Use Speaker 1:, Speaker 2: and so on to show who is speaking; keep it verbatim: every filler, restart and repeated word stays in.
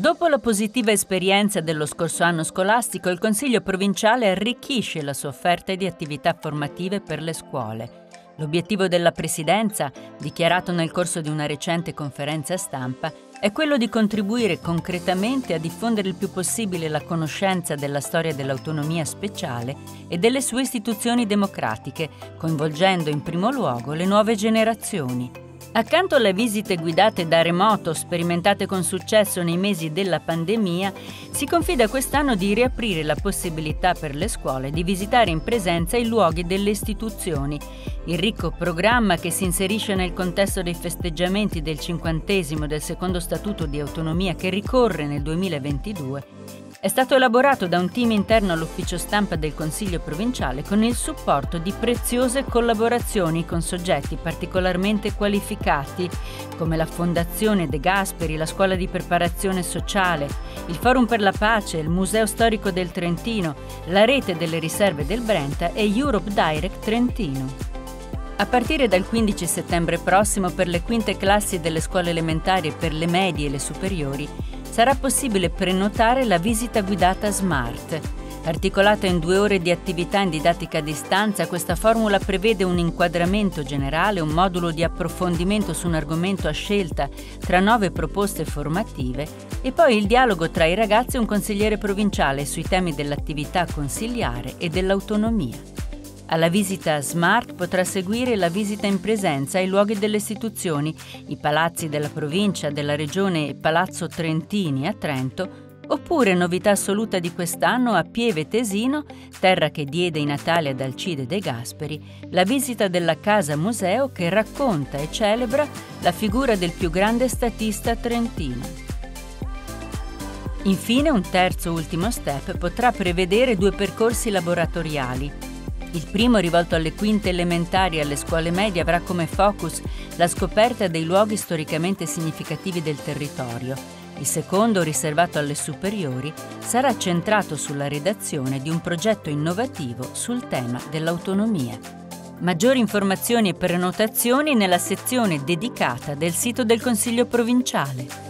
Speaker 1: Dopo la positiva esperienza dello scorso anno scolastico, il Consiglio provinciale arricchisce la sua offerta di attività formative per le scuole. L'obiettivo della Presidenza, dichiarato nel corso di una recente conferenza stampa, è quello di contribuire concretamente a diffondere il più possibile la conoscenza della storia dell'autonomia speciale e delle sue istituzioni democratiche, coinvolgendo in primo luogo le nuove generazioni. Accanto alle visite guidate da remoto, sperimentate con successo nei mesi della pandemia, si confida quest'anno di riaprire la possibilità per le scuole di visitare in presenza i luoghi delle istituzioni. Il ricco programma, che si inserisce nel contesto dei festeggiamenti del cinquantesimo del secondo statuto di autonomia che ricorre nel duemilaventidue, è stato elaborato da un team interno all'ufficio stampa del Consiglio provinciale con il supporto di preziose collaborazioni con soggetti particolarmente qualificati come la Fondazione De Gasperi, la Scuola di Preparazione Sociale, il Forum per la Pace, il Museo Storico del Trentino, la Rete delle Riserve del Brenta e Europe Direct Trentino. A partire dal quindici settembre prossimo, per le quinte classi delle scuole elementari e per le medie e le superiori, sarà possibile prenotare la visita guidata Smart. Articolata in due ore di attività in didattica a distanza, questa formula prevede un inquadramento generale, un modulo di approfondimento su un argomento a scelta tra nove proposte formative e poi il dialogo tra i ragazzi e un consigliere provinciale sui temi dell'attività consiliare e dell'autonomia. Alla visita Smart potrà seguire la visita in presenza ai luoghi delle istituzioni, i palazzi della provincia, della regione e Palazzo Trentini a Trento, oppure, novità assoluta di quest'anno, a Pieve Tesino, terra che diede i natali ad Alcide De Gasperi, la visita della Casa Museo che racconta e celebra la figura del più grande statista trentino. Infine, un terzo ultimo step potrà prevedere due percorsi laboratoriali. Il primo, rivolto alle quinte elementari e alle scuole medie, avrà come focus la scoperta dei luoghi storicamente significativi del territorio. Il secondo, riservato alle superiori, sarà centrato sulla redazione di un progetto innovativo sul tema dell'autonomia. Maggiori informazioni e prenotazioni nella sezione dedicata del sito del Consiglio provinciale.